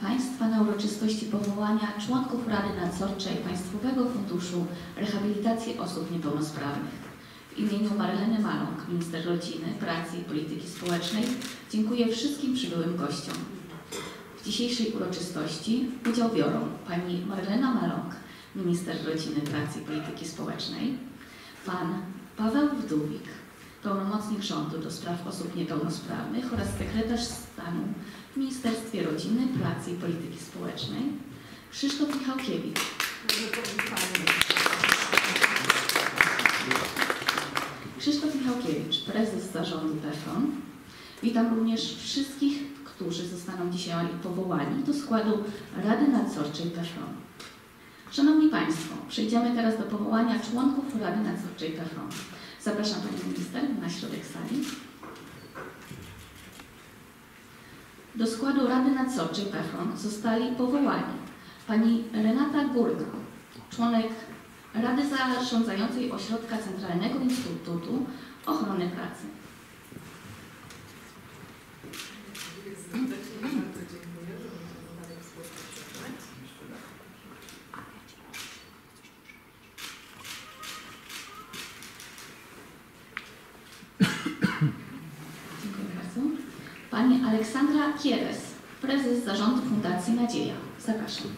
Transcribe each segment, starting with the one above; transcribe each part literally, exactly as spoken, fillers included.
Państwa na uroczystości powołania członków Rady Nadzorczej Państwowego Funduszu Rehabilitacji Osób Niepełnosprawnych. W imieniu Marleny Maląg, Minister Rodziny, Pracy i Polityki Społecznej, dziękuję wszystkim przybyłym gościom. W dzisiejszej uroczystości udział biorą pani Marlena Maląg, Minister Rodziny, Pracy i Polityki Społecznej, pan Paweł Wdówik, pełnomocnik rządu do spraw osób niepełnosprawnych oraz sekretarz stanu w Ministerstwie Rodziny, Pracy i Polityki Społecznej, Krzysztof Michałkiewicz. Krzysztof Michałkiewicz, prezes zarządu P F O N. Witam również wszystkich, którzy zostaną dzisiaj powołani do składu Rady Nadzorczej P F O N. Szanowni Państwo, przejdziemy teraz do powołania członków Rady Nadzorczej P F O N. Zapraszam Panią Minister na środek sali. Do składu Rady Nadzorczej P F O N zostali powołani pani Renata Górka, członek Rady Zarządzającej Ośrodka Centralnego Instytutu Ochrony Pracy. Dziękuję bardzo. Pani Aleksandra Kieres, prezes Zarządu Fundacji Nadzieja. Zapraszam.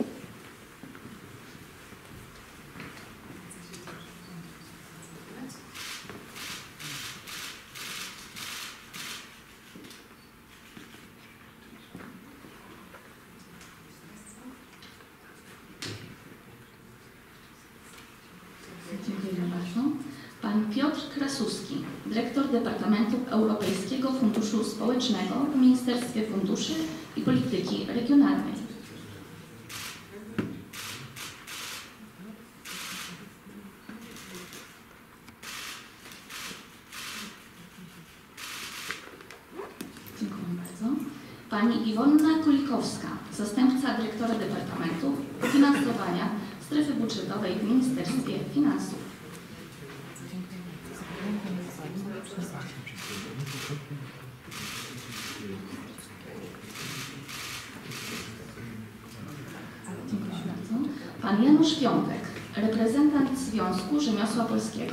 Dziękuję bardzo. Pan Piotr Krasuski, dyrektor Departamentu Europejskiego Funduszu Społecznego w Ministerstwie Funduszy i Polityki Regionalnej. Dziękuję bardzo. Pani Iwona Kulikowska, zastępca dyrektora Departamentu Finansowania Strefy Budżetowej w Ministerstwie Finansów. Dziękuję bardzo. Pan Janusz Piątek, reprezentant Związku Rzemiosła Polskiego.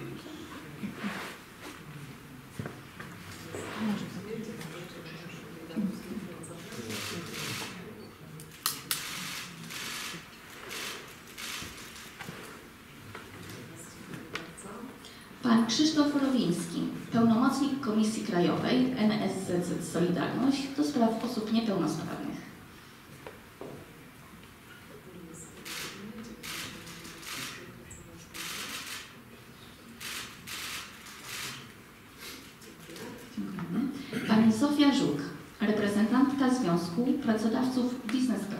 Pan Krzysztof Rowiński, pełnomocnik Komisji Krajowej N S Z Z Solidarność do spraw osób niepełnosprawnych. Dziękujemy. Pani Zofia Żuk, reprezentantka Związku Pracodawców Business Club.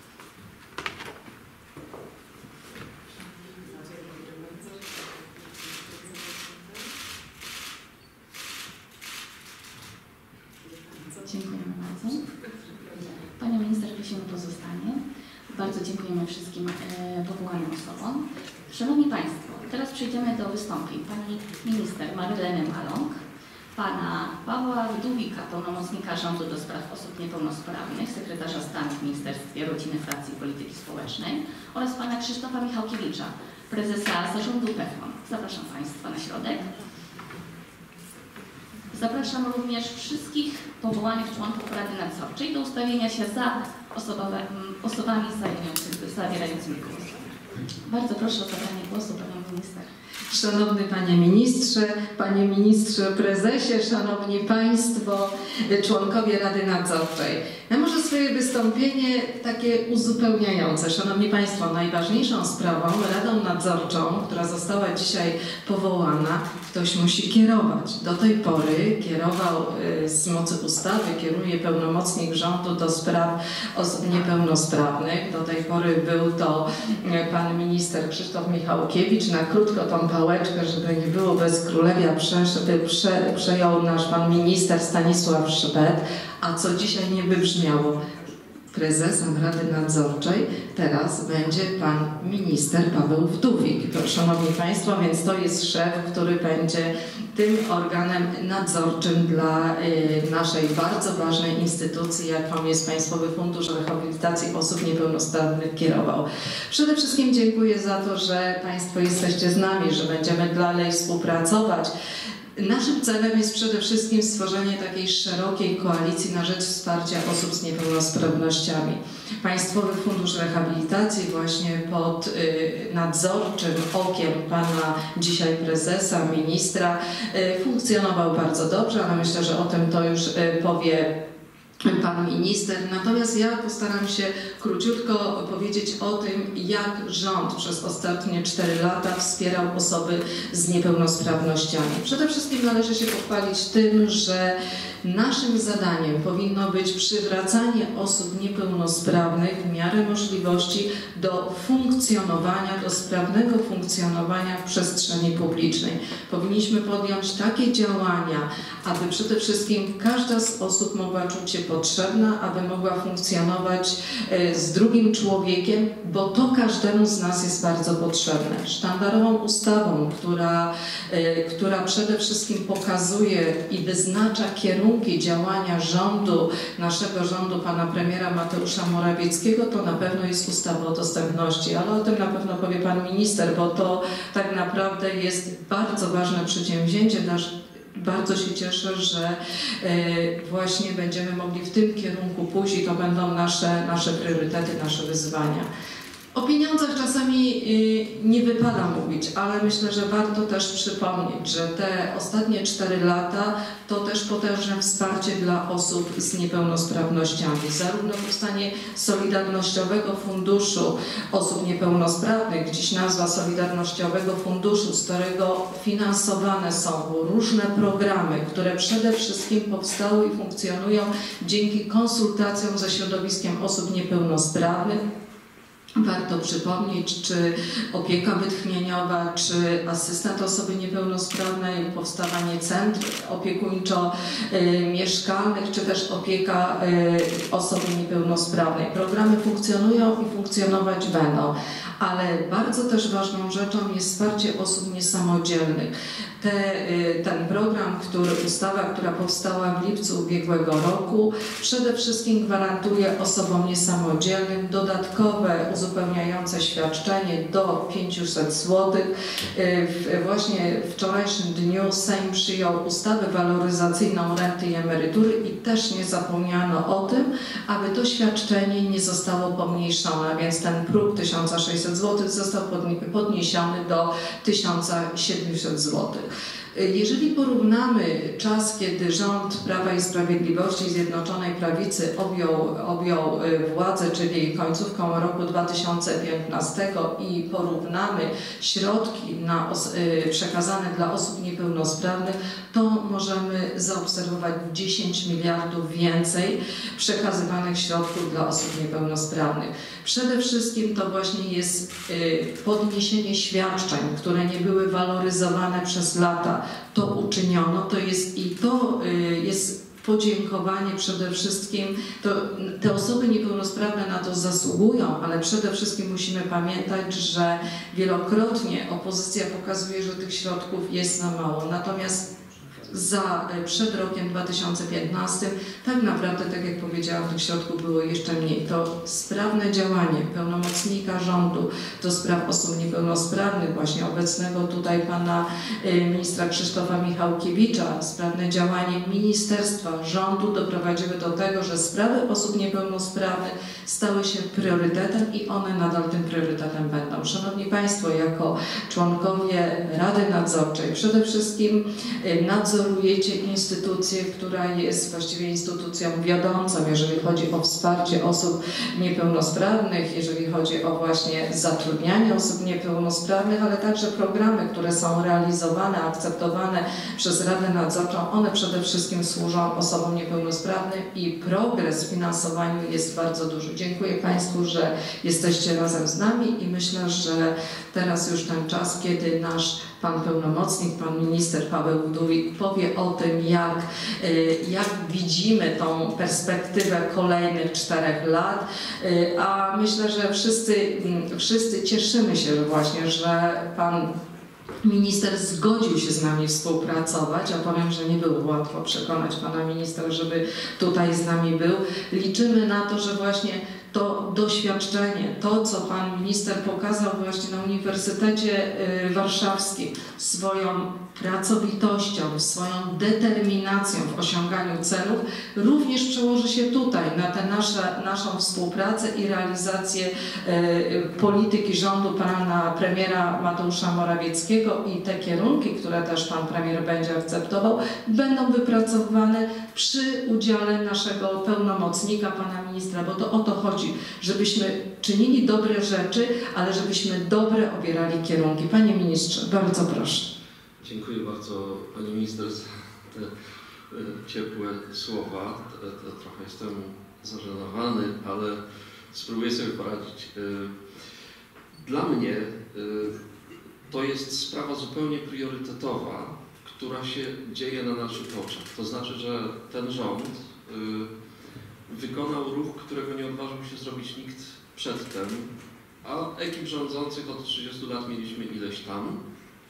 Dziękujemy bardzo. Panią Minister prosimy o pozostanie. Bardzo dziękujemy wszystkim e, powołanym osobom. Szanowni Państwo, teraz przejdziemy do wystąpień Pani Minister Marleny Maląg, Pana Pawła Wdówika, pełnomocnika rządu do spraw osób niepełnosprawnych, sekretarza stanu w Ministerstwie Rodziny, Pracy i Polityki Społecznej oraz Pana Krzysztofa Michałkiewicza, prezesa zarządu P F O N. Zapraszam Państwa na środek. Zapraszam również wszystkich powołanych członków Rady Nadzorczej do ustawienia się za osobowe, osobami zabierającymi głos. Bardzo proszę o zabranie głosu Panią Minister. Szanowny Panie Ministrze, Panie Ministrze Prezesie, Szanowni Państwo, członkowie Rady Nadzorczej. Ja może swoje wystąpienie takie uzupełniające. Szanowni Państwo, najważniejszą sprawą, Radą Nadzorczą, która została dzisiaj powołana, ktoś musi kierować. Do tej pory kierował z mocy ustawy, kieruje pełnomocnik rządu do spraw osób niepełnosprawnych. Do tej pory był to pan minister Krzysztof Michałkiewicz. Na krótko tą pałeczkę, żeby nie było bez królewia, prze, prze, przejął nasz pan minister Stanisław Szwed. A co dzisiaj nie wybrzmiało? prezesem Rady Nadzorczej teraz będzie pan minister Paweł Wdówik. Szanowni Państwo, więc to jest szef, który będzie tym organem nadzorczym dla y, naszej bardzo ważnej instytucji, jaką jest Państwowy Fundusz Rehabilitacji Osób Niepełnosprawnych, kierował. Przede wszystkim dziękuję za to, że Państwo jesteście z nami, że będziemy dalej współpracować. Naszym celem jest przede wszystkim stworzenie takiej szerokiej koalicji na rzecz wsparcia osób z niepełnosprawnościami. Państwowy Fundusz Rehabilitacji właśnie pod y, nadzorczym okiem pana dzisiaj prezesa, ministra y, funkcjonował bardzo dobrze, ale myślę, że o tym to już y, powie pan minister. Natomiast ja postaram się króciutko powiedzieć o tym, jak rząd przez ostatnie cztery lata wspierał osoby z niepełnosprawnościami. Przede wszystkim należy się pochwalić tym, że naszym zadaniem powinno być przywracanie osób niepełnosprawnych w miarę możliwości do funkcjonowania, do sprawnego funkcjonowania w przestrzeni publicznej. Powinniśmy podjąć takie działania, aby przede wszystkim każda z osób mogła czuć się potrzebna, aby mogła funkcjonować z drugim człowiekiem, bo to każdemu z nas jest bardzo potrzebne. Sztandarową ustawą, która, która przede wszystkim pokazuje i wyznacza kierunki działania rządu, naszego rządu, pana premiera Mateusza Morawieckiego, to na pewno jest ustawa o dostępności, ale o tym na pewno powie pan minister, bo to tak naprawdę jest bardzo ważne przedsięwzięcie. Nasz Bardzo się cieszę, że właśnie będziemy mogli w tym kierunku pójść i to będą nasze, nasze priorytety, nasze wyzwania. O pieniądzach czasami nie wypada mówić, ale myślę, że warto też przypomnieć, że te ostatnie cztery lata to też potężne wsparcie dla osób z niepełnosprawnościami. Zarówno powstanie Solidarnościowego Funduszu Osób Niepełnosprawnych, dziś nazwa Solidarnościowego Funduszu, z którego finansowane są różne programy, które przede wszystkim powstały i funkcjonują dzięki konsultacjom ze środowiskiem osób niepełnosprawnych. Warto przypomnieć, czy opieka wytchnieniowa, czy asystent osoby niepełnosprawnej, powstawanie centrów opiekuńczo-mieszkalnych, czy też opieka osoby niepełnosprawnej. Programy funkcjonują i funkcjonować będą, ale bardzo też ważną rzeczą jest wsparcie osób niesamodzielnych. Te, ten program, który, ustawa, która powstała w lipcu ubiegłego roku, przede wszystkim gwarantuje osobom niesamodzielnym dodatkowe, uzupełniające świadczenie do pięciuset złotych. W, właśnie w wczorajszym dniu Sejm przyjął ustawę waloryzacyjną renty i emerytury i też nie zapomniano o tym, aby to świadczenie nie zostało pomniejszone, więc ten próg tysiąc sześćset złotych został podniesiony do tysiąc siedemset złotych. Jeżeli porównamy czas, kiedy rząd Prawa i Sprawiedliwości i Zjednoczonej Prawicy objął, objął władzę, czyli końcówką roku dwa tysiące piętnastego i porównamy środki na os przekazane dla osób niepełnosprawnych, to możemy zaobserwować dziesięć miliardów więcej przekazywanych środków dla osób niepełnosprawnych. Przede wszystkim to właśnie jest podniesienie świadczeń, które nie były waloryzowane przez lata. To uczyniono, to jest i to jest podziękowanie przede wszystkim. To, te osoby niepełnosprawne na to zasługują, ale przede wszystkim musimy pamiętać, że wielokrotnie opozycja pokazuje, że tych środków jest za mało. Natomiast za, przed rokiem dwa tysiące piętnastym tak naprawdę, tak jak powiedziałam, tych środków było jeszcze mniej. To sprawne działanie pełnomocnika rządu do spraw osób niepełnosprawnych, właśnie obecnego tutaj pana ministra Krzysztofa Michałkiewicza, sprawne działanie ministerstwa, rządu doprowadziły do tego, że sprawy osób niepełnosprawnych stały się priorytetem i one nadal tym priorytetem będą. Szanowni Państwo, jako członkowie Rady Nadzorczej przede wszystkim nadzorujecie instytucję, która jest właściwie instytucją wiodącą, jeżeli chodzi o wsparcie osób niepełnosprawnych, jeżeli chodzi o właśnie zatrudnianie osób niepełnosprawnych, ale także programy, które są realizowane, akceptowane przez Radę Nadzorczą, one przede wszystkim służą osobom niepełnosprawnym i progres w finansowaniu jest bardzo duży. Dziękuję Państwu, że jesteście razem z nami i myślę, że teraz już ten czas, kiedy nasz pan pełnomocnik, pan minister Paweł Wdówik powie o tym, jak, jak widzimy tą perspektywę kolejnych czterech lat, a myślę, że wszyscy, wszyscy cieszymy się właśnie, że pan minister zgodził się z nami współpracować. Ja powiem, że nie było łatwo przekonać pana ministra, żeby tutaj z nami był. Liczymy na to, że właśnie to doświadczenie, to co pan minister pokazał właśnie na Uniwersytecie Warszawskim, swoją pracowitością, swoją determinacją w osiąganiu celów, również przełoży się tutaj na tę nasze, naszą współpracę i realizację e, polityki rządu pana premiera Mateusza Morawieckiego i te kierunki, które też pan premier będzie akceptował, będą wypracowane przy udziale naszego pełnomocnika, pana ministra, bo to o to chodzi, żebyśmy czynili dobre rzeczy, ale żebyśmy dobre obierali kierunki. Panie ministrze, bardzo proszę. Dziękuję bardzo pani minister za te ciepłe słowa. Trochę jestem zażenowany, ale spróbuję sobie poradzić. Dla mnie to jest sprawa zupełnie priorytetowa, która się dzieje na naszych oczach. To znaczy, że ten rząd wykonał ruch, którego nie odważył się zrobić nikt przedtem, a ekip rządzących od trzydziestu lat mieliśmy ileś tam.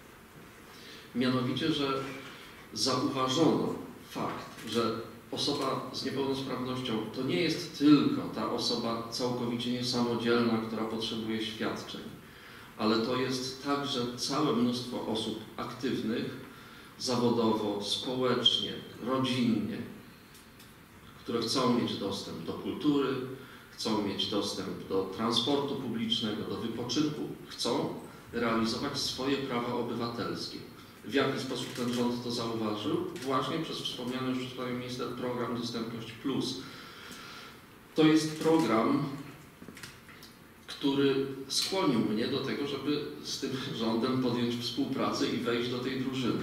Mianowicie, że zauważono fakt, że osoba z niepełnosprawnością to nie jest tylko ta osoba całkowicie niesamodzielna, która potrzebuje świadczeń, ale to jest także całe mnóstwo osób aktywnych zawodowo, społecznie, rodzinnie, które chcą mieć dostęp do kultury, chcą mieć dostęp do transportu publicznego, do wypoczynku, chcą realizować swoje prawa obywatelskie. W jaki sposób ten rząd to zauważył? Właśnie przez wspomniany już przez panią minister program Dostępność Plus. To jest program, który skłonił mnie do tego, żeby z tym rządem podjąć współpracę i wejść do tej drużyny.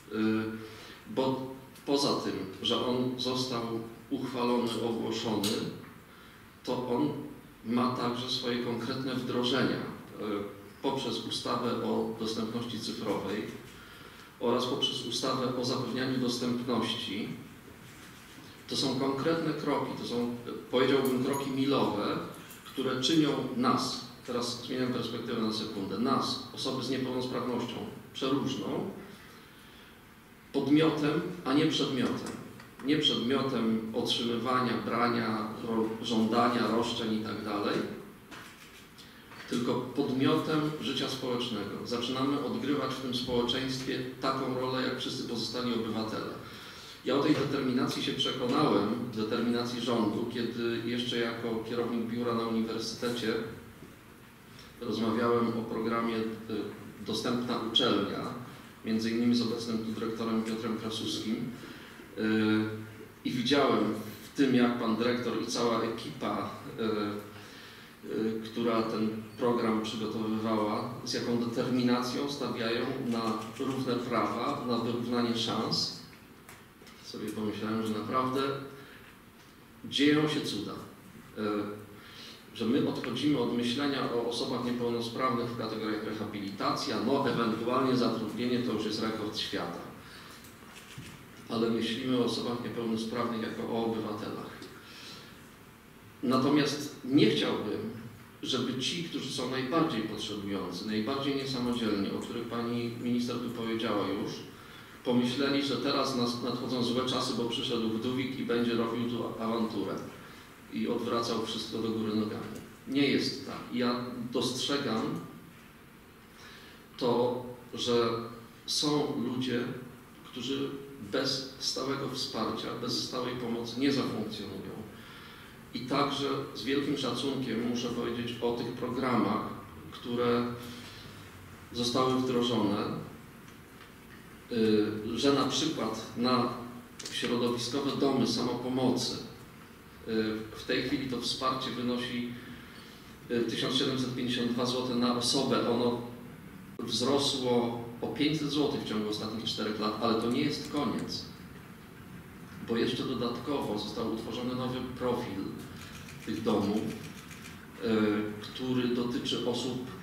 Bo poza tym, że on został uchwalony, ogłoszony, to on ma także swoje konkretne wdrożenia poprzez ustawę o dostępności cyfrowej oraz poprzez ustawę o zapewnianiu dostępności. To są konkretne kroki, to są, powiedziałbym, kroki milowe, które czynią nas, teraz zmieniam perspektywę na sekundę, nas, osoby z niepełnosprawnością przeróżną, podmiotem, a nie przedmiotem. Nie przedmiotem otrzymywania, brania, żądania, roszczeń i tak dalej, tylko podmiotem życia społecznego. Zaczynamy odgrywać w tym społeczeństwie taką rolę, jak wszyscy pozostali obywatele. Ja o tej determinacji się przekonałem, determinacji rządu, kiedy jeszcze jako kierownik biura na uniwersytecie rozmawiałem o programie Dostępna Uczelnia, między innymi z obecnym dyrektorem Piotrem Krasuskim, i widziałem w tym, jak pan dyrektor i cała ekipa, która ten program przygotowywała, z jaką determinacją stawiają na równe prawa, na wyrównanie szans. Sobie pomyślałem, że naprawdę dzieją się cuda. Że my odchodzimy od myślenia o osobach niepełnosprawnych w kategoriach rehabilitacja, no ewentualnie zatrudnienie to już jest rekord świata. Ale myślimy o osobach niepełnosprawnych jako o obywatelach. Natomiast nie chciałbym, żeby ci, którzy są najbardziej potrzebujący, najbardziej niesamodzielni, o których pani minister tu powiedziała już, pomyśleli, że teraz nadchodzą złe czasy, bo przyszedł Wdówik i będzie robił tu awanturę i odwracał wszystko do góry nogami. Nie jest tak. Ja dostrzegam to, że są ludzie, którzy bez stałego wsparcia, bez stałej pomocy nie zafunkcjonują. I także z wielkim szacunkiem muszę powiedzieć o tych programach, które zostały wdrożone, że na przykład na środowiskowe domy samopomocy w tej chwili to wsparcie wynosi tysiąc siedemset pięćdziesiąt dwa złote na osobę. Ono wzrosło o pięćset złotych w ciągu ostatnich czterech lat, ale to nie jest koniec, bo jeszcze dodatkowo został utworzony nowy profil tych domów, który dotyczy osób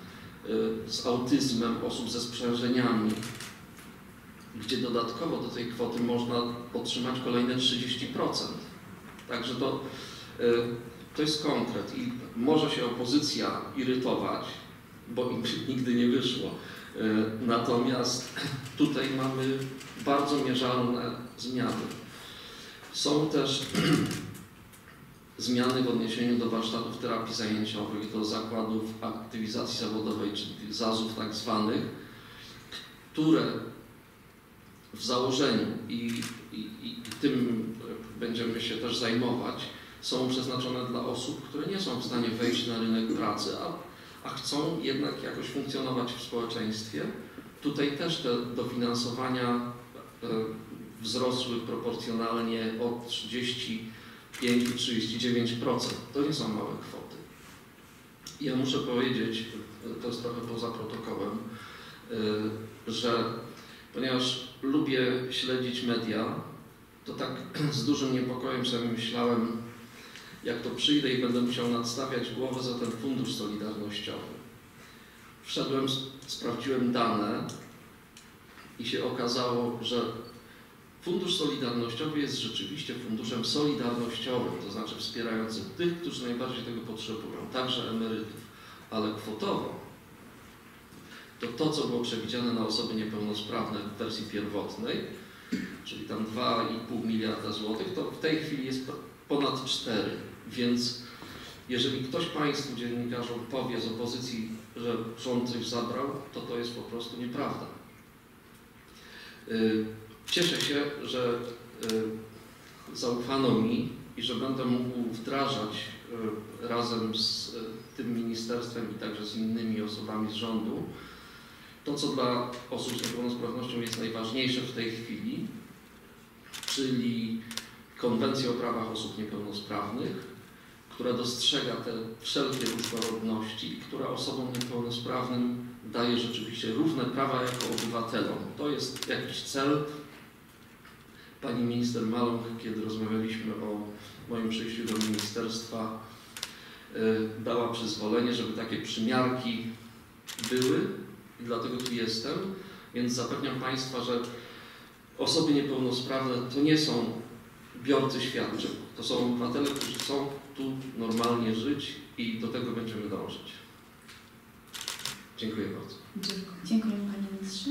z autyzmem, osób ze sprzężeniami, gdzie dodatkowo do tej kwoty można otrzymać kolejne trzydzieści procent. Także to, to jest konkret i może się opozycja irytować, bo im nigdy nie wyszło. Natomiast tutaj mamy bardzo mierzalne zmiany. Są też zmiany w odniesieniu do warsztatów terapii zajęciowych, do zakładów aktywizacji zawodowej, czyli tych zazów tak zwanych, które w założeniu i, i, i tym będziemy się też zajmować, są przeznaczone dla osób, które nie są w stanie wejść na rynek pracy, a, a chcą jednak jakoś funkcjonować w społeczeństwie. Tutaj też te dofinansowania e, wzrosły proporcjonalnie od trzydziestu pięciu do trzydziestu dziewięciu procent. To nie są małe kwoty. Ja muszę powiedzieć, to jest trochę poza protokołem, e, że ponieważ lubię śledzić media, to tak z dużym niepokojem sobie myślałem, jak to przyjdę i będę musiał nadstawiać głowę za ten fundusz solidarnościowy. Wszedłem, sprawdziłem dane i się okazało, że fundusz solidarnościowy jest rzeczywiście funduszem solidarnościowym, to znaczy wspierającym tych, którzy najbardziej tego potrzebują, także emerytów, ale kwotowo to to, co było przewidziane na osoby niepełnosprawne w wersji pierwotnej, czyli tam dwa i pół miliarda złotych, to w tej chwili jest ponad cztery. Więc jeżeli ktoś Państwu, dziennikarzom, powie z opozycji, że rząd coś zabrał, to to jest po prostu nieprawda. Cieszę się, że zaufano mi i że będę mógł wdrażać razem z tym ministerstwem i także z innymi osobami z rządu to, co dla osób z niepełnosprawnością jest najważniejsze w tej chwili, czyli konwencję o prawach osób niepełnosprawnych, która dostrzega te wszelkie różnorodności i która osobom niepełnosprawnym daje rzeczywiście równe prawa jako obywatelom. To jest jakiś cel. Pani minister Maląg, kiedy rozmawialiśmy o moim przyjściu do ministerstwa, dała przyzwolenie, żeby takie przymiarki były i dlatego tu jestem, więc zapewniam Państwa, że osoby niepełnosprawne to nie są biorcy świadczeń, to są obywatele, którzy chcą tu normalnie żyć i do tego będziemy dążyć. Dziękuję bardzo. Dziękuję Panie Ministrze.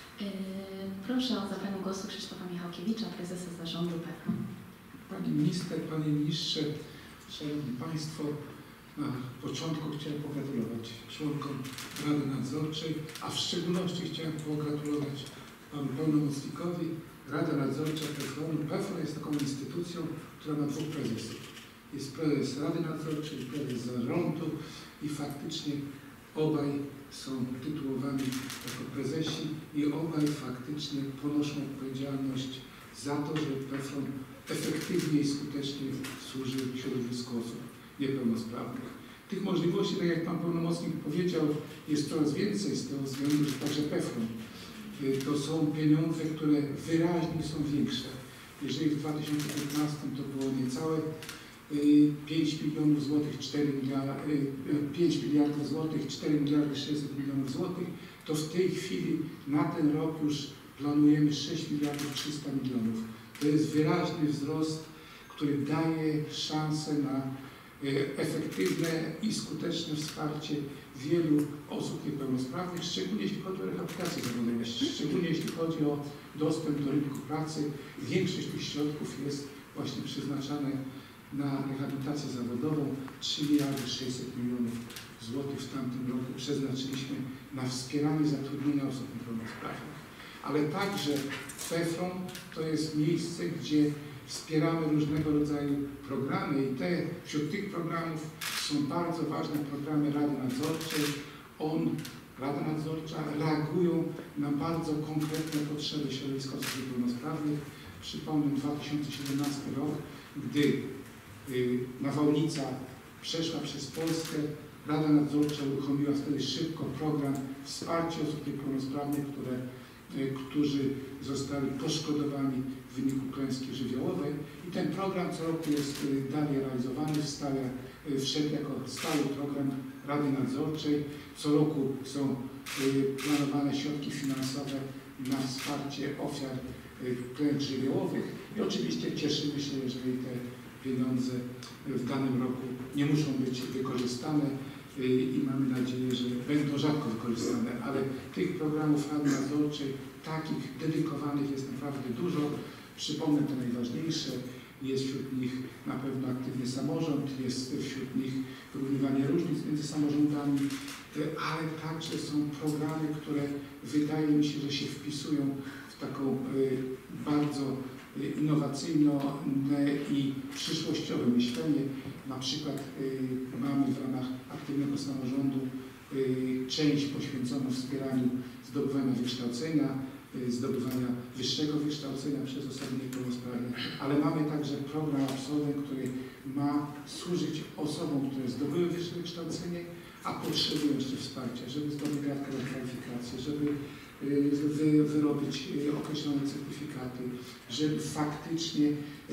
Proszę o zabranie głosu Krzysztofa Michałkiewicza, prezesa zarządu P F R O N. Pani Minister, Panie Ministrze, Szanowni Państwo, na początku chciałem pogratulować członkom Rady Nadzorczej, a w szczególności chciałem pogratulować Panu Pełnomocnikowi. Rada Nadzorcza P F R O N. P F R O N jest taką instytucją, która ma dwóch prezesów. Jest prezes Rady Nadzorczej, prezes zarządu i faktycznie obaj są tytułowani jako prezesi i obaj faktycznie ponoszą odpowiedzialność za to, że P F R O N efektywnie i skutecznie służy środowisku osób niepełnosprawnych. Tych możliwości, tak jak Pan Pełnomocnik powiedział, jest coraz więcej z tego względu, że także P F R O N to są pieniądze, które wyraźnie są większe. Jeżeli w dwa tysiące piętnastym to było niecałe pięć milionów złotych, cztery miliardy, pięć miliardów złotych, cztery miliardy sześćset milionów złotych, to w tej chwili na ten rok już planujemy sześć miliardów trzysta milionów. To jest wyraźny wzrost, który daje szansę na efektywne i skuteczne wsparcie wielu osób niepełnosprawnych, szczególnie jeśli chodzi o rehabilitację zawodową, szczególnie jeśli chodzi o dostęp do rynku pracy. Większość tych środków jest właśnie przeznaczane na rehabilitację zawodową. trzy miliardy sześćset milionów złotych w tamtym roku przeznaczyliśmy na wspieranie zatrudnienia osób niepełnosprawnych. Ale także P F R O N to jest miejsce, gdzie wspieramy różnego rodzaju programy i te, wśród tych programów są bardzo ważne programy Rady Nadzorczej. On, Rada Nadzorcza reagują na bardzo konkretne potrzeby środowiska osób niepełnosprawnych. Przypomnę dwa tysiące siedemnasty rok, gdy y, nawałnica przeszła przez Polskę, Rada Nadzorcza uruchomiła wtedy szybko program wsparcia osób niepełnosprawnych, które którzy zostali poszkodowani w wyniku klęski żywiołowej. I ten program co roku jest dalej realizowany, wstawia, wszedł jako stały program Rady Nadzorczej. Co roku są planowane środki finansowe na wsparcie ofiar klęsk żywiołowych i oczywiście cieszymy się, jeżeli te pieniądze w danym roku nie muszą być wykorzystane i mamy nadzieję, że będą rzadko wykorzystane, ale tych programów Rady Nadzorczej, takich dedykowanych jest naprawdę dużo. Przypomnę te najważniejsze. Jest wśród nich na pewno aktywny samorząd, jest wśród nich wyrównywanie różnic między samorządami, ale także są programy, które wydaje mi się, że się wpisują w taką bardzo innowacyjne i przyszłościowe myślenie. Na przykład mamy w ramach aktywnego samorządu część poświęconą wspieraniu zdobywania wykształcenia, zdobywania wyższego wykształcenia przez osoby niepełnosprawne, ale mamy także program Absolwent, który ma służyć osobom, które zdobyły wyższe wykształcenie, a potrzebują jeszcze wsparcia, żeby zdobyć dodatkowe kwalifikacje, żeby wy, wyrobić określone certyfikaty, żeby faktycznie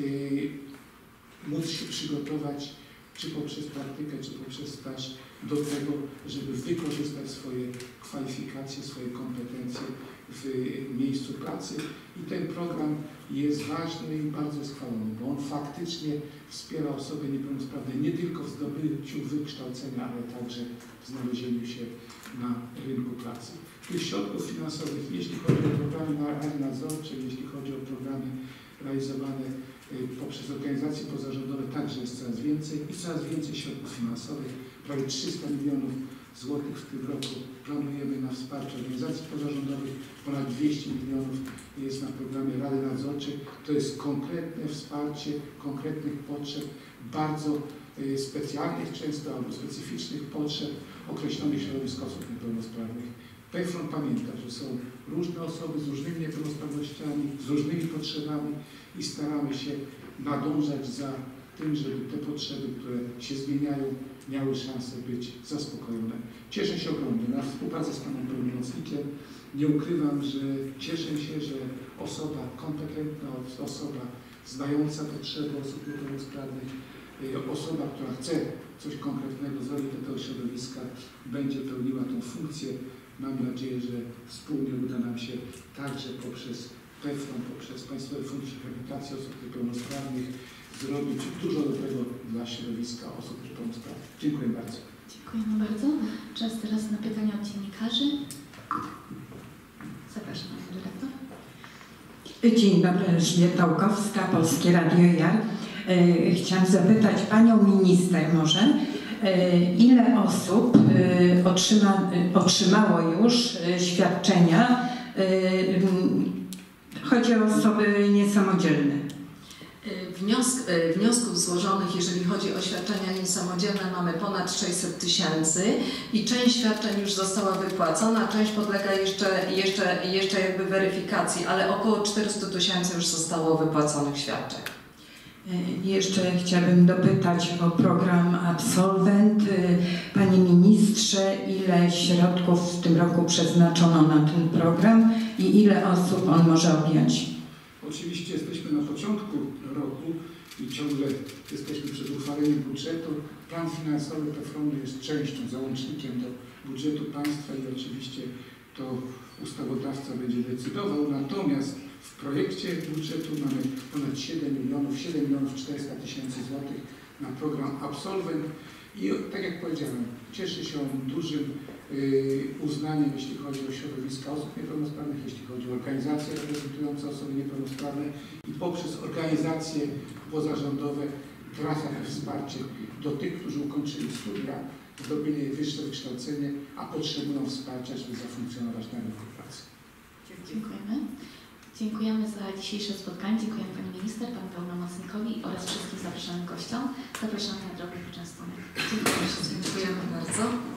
móc się przygotować czy poprzez praktykę, czy poprzez staż do tego, żeby wykorzystać swoje kwalifikacje, swoje kompetencje w miejscu pracy. I ten program jest ważny i bardzo jest chwalony, bo on faktycznie wspiera osoby niepełnosprawne nie tylko w zdobyciu wykształcenia, ale także w znalezieniu się na rynku pracy. Tych środków finansowych, jeśli chodzi o programy Rady Nadzorczej, jeśli chodzi o programy realizowane poprzez organizacje pozarządowe, także jest coraz więcej i coraz więcej środków finansowych. Prawie trzysta milionów złotych w tym roku planujemy na wsparcie organizacji pozarządowych, ponad dwieście milionów jest na programie Rady Nadzorczej. To jest konkretne wsparcie konkretnych potrzeb, bardzo specjalnych często albo specyficznych potrzeb określonych środowisk osób niepełnosprawnych. PFRON pamięta, że są różne osoby z różnymi niepełnosprawnościami, z różnymi potrzebami i staramy się nadążać za tym, żeby te potrzeby, które się zmieniają, miały szansę być zaspokojone. Cieszę się ogromnie na współpracę z panem pełnomocnikiem. Nie ukrywam, że cieszę się, że osoba kompetentna, osoba znająca potrzeby osób niepełnosprawnych, osoba, która chce coś konkretnego zrobić dla tego środowiska, będzie pełniła tą funkcję. Mam nadzieję, że wspólnie uda nam się także poprzez PFRON, poprzez Państwowy Fundusz Rehabilitacji Osób Niepełnosprawnych zrobić dużo dobrego dla środowiska osób niepełnosprawnych. Dziękuję bardzo. Dziękujemy bardzo. Czas teraz na pytania od dziennikarzy. Zapraszam, Pani Dyrektor. Dzień dobry, Elżbieta Łukowska, Polskie Radio Jar. Chciałam zapytać Panią Minister może, ile osób otrzyma, otrzymało już świadczenia, chodzi o osoby niesamodzielne. Wniosk, wniosków złożonych, jeżeli chodzi o świadczenia niesamodzielne, mamy ponad sześćset tysięcy i część świadczeń już została wypłacona, część podlega jeszcze, jeszcze, jeszcze jakby weryfikacji, ale około czterysta tysięcy już zostało wypłaconych świadczeń. Jeszcze chciałabym dopytać o program Absolwent. Panie Ministrze, ile środków w tym roku przeznaczono na ten program i ile osób on może objąć? Oczywiście jesteśmy na początku roku i ciągle jesteśmy przed uchwaleniem budżetu. Plan finansowy PFRON-u jest częścią, załącznikiem do budżetu państwa i oczywiście to ustawodawca będzie decydował. Natomiast w projekcie budżetu mamy ponad siedem milionów, siedem milionów czterysta tysięcy złotych na program Absolwent i tak jak powiedziałem, cieszy się on dużym y, uznaniem, jeśli chodzi o środowiska osób niepełnosprawnych, jeśli chodzi o organizacje reprezentujące osoby niepełnosprawne i poprzez organizacje pozarządowe trafia to wsparcie do tych, którzy ukończyli studia, zdobyli wyższe wykształcenie, a potrzebują wsparcia, żeby zafunkcjonować na rynku pracy. Dziękujemy. Dziękujemy za dzisiejsze spotkanie. Dziękujemy Pani Minister, Panu Pełnomocnikowi oraz wszystkim zaproszonym gościom. Zapraszamy na drogę poczęstunek. Dziękujemy bardzo.